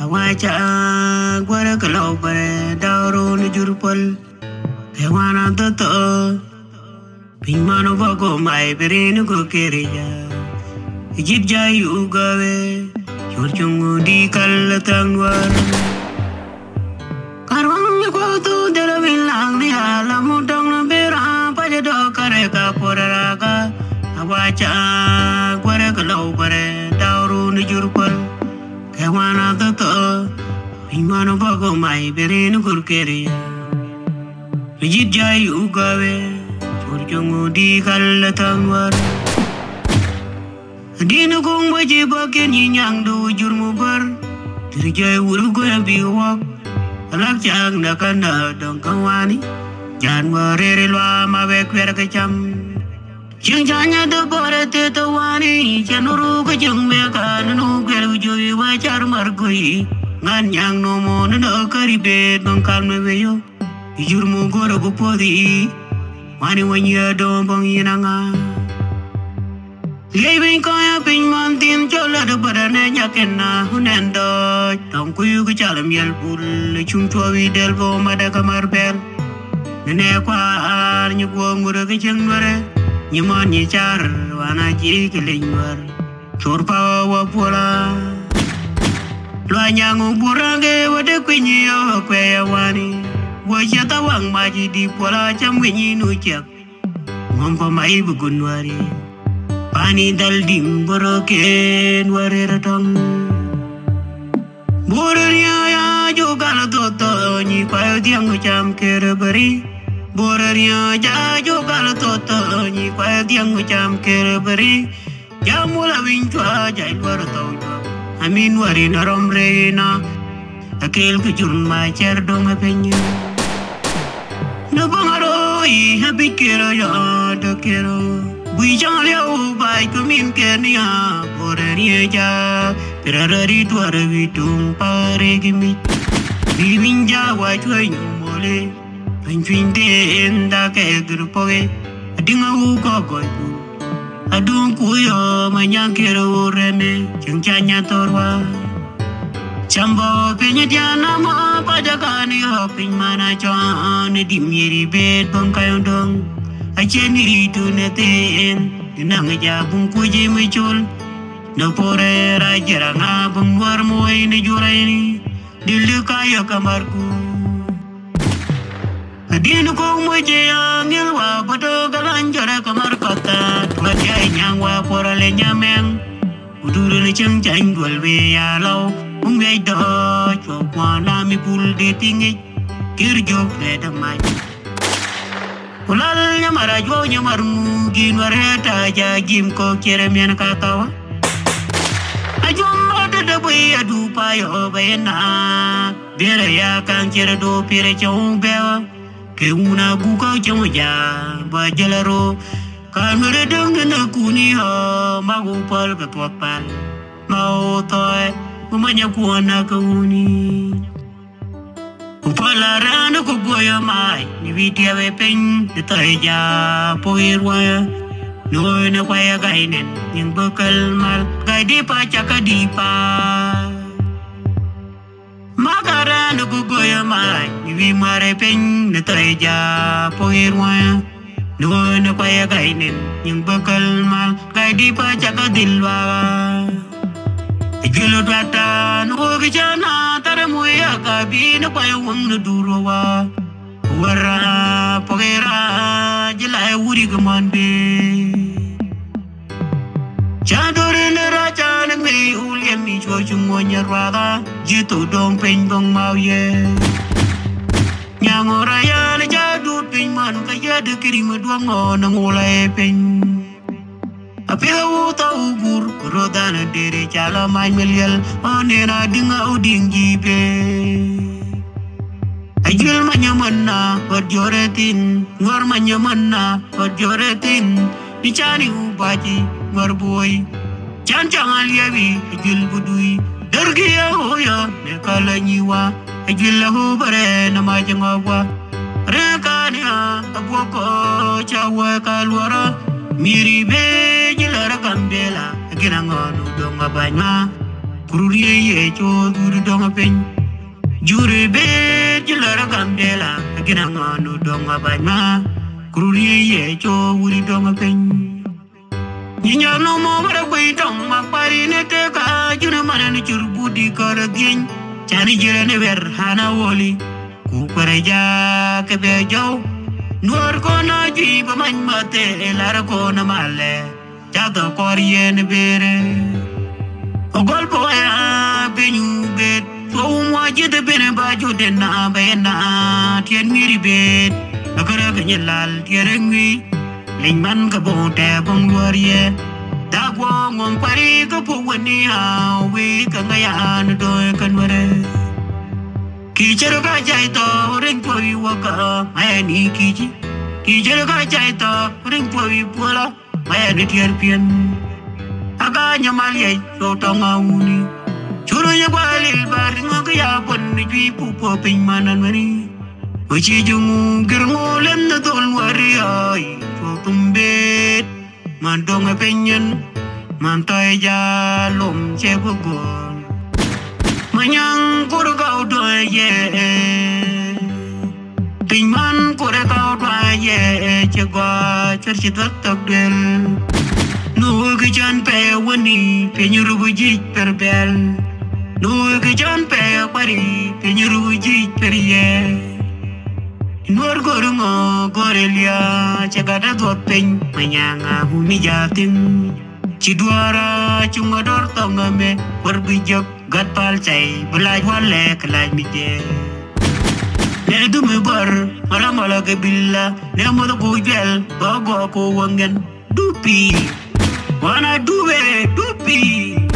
Awacha gwara kalau bare dauro ni jurpal Kewana toto Pinyman bago mai berin go kereja Ijib jai ugawe Churchungu di kalatangwar Karwang ko tu dela bilang ni alam mudang na bera pajado kareka poraraga Awacha gwara kalau bare dauro ni jurpal Kewana toto Pinyman bago mai berin go kereja Ijib jai ugawe Churchungu di kalatangwar Dina kong baje baken yinyang do jurmu bar Dirjai urugo yang biwak Alak chang na kanda dong kawani Jan warere Lwaa mawek wer kecam Jeng janya do bore te tawani Januru ke jeng meka nanu gelu jui wajar margui Ngan yang nomo nado karibet bangkal meweyo Jurmu goro gupodi Wani wanya do bang yinanga Living kaya Pinyman tin chola do badane nyakena hunendo Tong kuyu ke calam yel pul chung chua del bo mada kamar bel Nene kwa nyukwa ngura ke chengware Nyaman nyechar wana ji ke lingwar Chorpa wa pula Lwaa nyangu burange wade kwinyi yo kwe ya wani Wajata wang maji di pula cham winyi nuchak Ngompa mai bugunwari Pani dal dim boroken wareratong Borarya ya jogala toto Nyi payo tiang ucam kereberi Borarya ya jogala toto Nyi payo tiang ucam kereberi Jamula winchwa jail waratau Amin warin arom reina Akil kujun macer dong apenya Nabangaroi habi kero ya dokero Bui jangan liau baik kumin kenia Borania ja Perarari tuara witung pare gemit Bibin jawa cuai nyumole Pencuin enda ke grupoe Adinga uko goiku Adung kuyo manyang kero reme Cengcanya torwa Cambo penyediana ma pajakani hoping mana cuan Dimiri bed bangkayong dong Acheni tu neteen Dinang jabung kuji mecul No pore rajara ngabung war moy ne juraini Dilu kaya kamarku Adinu kong moje yang Lwaa Bado galanjara kamar kota Tuajai nyangwa pora le nyameng Uduru ne ceng ceng dual we ya lau Umwei do Chwa wana mi pul di tinggi Kirjok le damai Kulal nyamara jwa nyamarmu ginwareta jagim ko keremian katawa Ajum ada bui adu payo bayana Bera ya kan kira do pire chong bewa Ke una buka chong ja bajalaro Kan meredong na kuni ho magupal katwapal Mau toy umanya kuana kauni Upalarana ko boya mai ni vitia wepeng detaja poirwa no na kwaya gainen yang bakal mal gadi pa cakadipa Makarana ko boya mai ni vi mare peng detaja poirwa no na kwaya gainen yang bakal mal gadi pa cakadilwa Gilo data no gijana taramuya kabina payung no durowa Wara pogera jilai wuri gamande Chadore ne raja nang me uliam mi chochungonya rada Jito dong peng dong mauye Nyangoraya ne jadu Pinyman kaya de kirima duango nang ulai peng Apiau tau gur kurodana dere cala main melial Onera dinga uding jipe Ajul manyamana perjoretin Ngor manyamana perjoretin Dicani ubaji ngor boy Cancang aliawi ajul budui Dergia hoya nekala nyiwa Ajul lahu bare nama jengawa Rekania abuako cawa kaluara Miri be jilara kambela Ginangono donga banyma Kururi ye cho duri donga pen. Jure be jilara gandela. Ginanga no donga baima. Kururi ye cho duri donga pen. Ninya no mo mara koi dong makpari ne teka. Juna mana ni churbudi karagin. Chani jira ne ver hana woli. Kupareja kebe jau. Nuar kona ji pemain mate lara kona male. Jatuh korien bere. Ogol poya benyu bet. So wajib bene baju dena bena. Tian miri bet. Agara kenyelal tiarengwi. Lingman kabote bong luarie. Dagwa ngom pari kapowani hawi kangayan doy kanware. Kichero ka jaito ring poi waka ayani kiji. Kichero ka jaito ring poi pola ayani tierpian. Aga nyamalie so tonga uni. Churu nya gwalil bari ngaya pon ni pupo Pinyman mani. Uchi jungu gerngolem na tol wari ay so tumbet. Mandong penyen mantai jalom cebugon. Manyang kurgau doye. Pinyman kurgau doye. Cegwa cercitak takdel. Nu kejan pe wani penyuruh jik perbel. Nu kejan pe pari penyuruh jik perye. Nuar gorungo gorelia cegada dopeng manyanga bumi jatim. Ciduara cunga dor tongame berbijak gat palcai belaj wale kelaj mije. Ne dume bar mala ke billa ne mo ko gel bago ko wangen dupi wana duwe dupi.